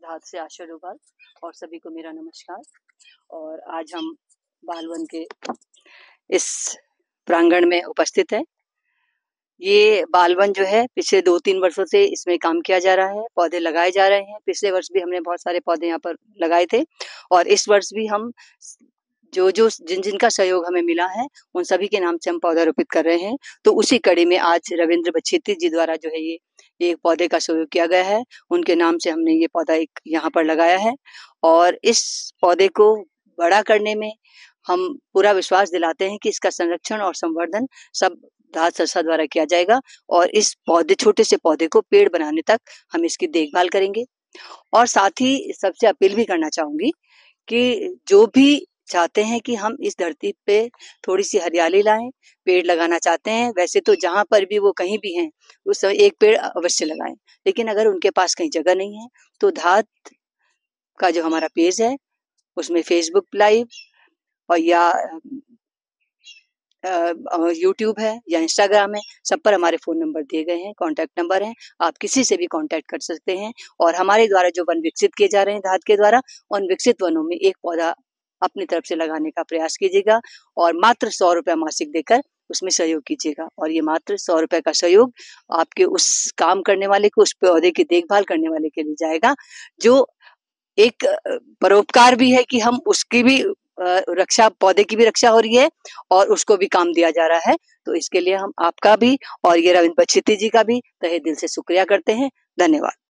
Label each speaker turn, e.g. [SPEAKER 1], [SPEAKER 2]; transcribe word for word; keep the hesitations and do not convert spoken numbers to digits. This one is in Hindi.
[SPEAKER 1] धात से आशा डोभाल और सभी को मेरा नमस्कार। और आज हम बालवन के इस प्रांगण में उपस्थित है। ये बालवन जो है पिछले दो तीन वर्षों से इसमें काम किया जा रहा है, पौधे लगाए जा रहे हैं। पिछले वर्ष भी हमने बहुत सारे पौधे यहाँ पर लगाए थे और इस वर्ष भी हम जो जो जिन जिन का सहयोग हमें मिला है उन सभी के नाम से हम पौधा रोपित कर रहे हैं। तो उसी कड़ी में आज रविंद्र बच्छेट्टी जी द्वारा जो है ये ये पौधे का सहयोग किया गया है। उनके नाम से हमने ये पौधा एक यहाँ पर लगाया है और इस पौधे को बड़ा करने में हम पूरा विश्वास दिलाते हैं कि इसका संरक्षण और संवर्धन सब धात संस्था द्वारा किया जाएगा और इस पौधे छोटे से पौधे को पेड़ बनाने तक हम इसकी देखभाल करेंगे। और साथ ही सबसे अपील भी करना चाहूंगी कि जो भी चाहते हैं कि हम इस धरती पे थोड़ी सी हरियाली लाएं, पेड़ लगाना चाहते हैं, वैसे तो जहां पर भी वो कहीं भी हैं उस समय एक पेड़ अवश्य लगाएं। लेकिन अगर उनके पास कहीं जगह नहीं है तो धात का जो हमारा पेज है उसमें फेसबुक लाइव और या यूट्यूब है या इंस्टाग्राम है, सब पर हमारे फोन नंबर दिए गए हैं, कॉन्टैक्ट नंबर हैं। आप किसी से भी कॉन्टैक्ट कर सकते हैं और हमारे द्वारा जो वन विकसित किए जा रहे हैं धात के द्वारा, उन विकसित वनों में एक पौधा अपनी तरफ से लगाने का प्रयास कीजिएगा और मात्र सौ रुपया मासिक देकर उसमें सहयोग कीजिएगा। और ये मात्र सौ रुपए का सहयोग आपके उस काम करने वाले को, उस पौधे की देखभाल करने वाले के लिए जाएगा, जो एक परोपकार भी है कि हम उसकी भी रक्षा, पौधे की भी रक्षा हो रही है और उसको भी काम दिया जा रहा है। तो इसके लिए हम आपका भी और ये रविंद्र बच्छेट्टी जी का भी तहे दिल से शुक्रिया करते हैं। धन्यवाद।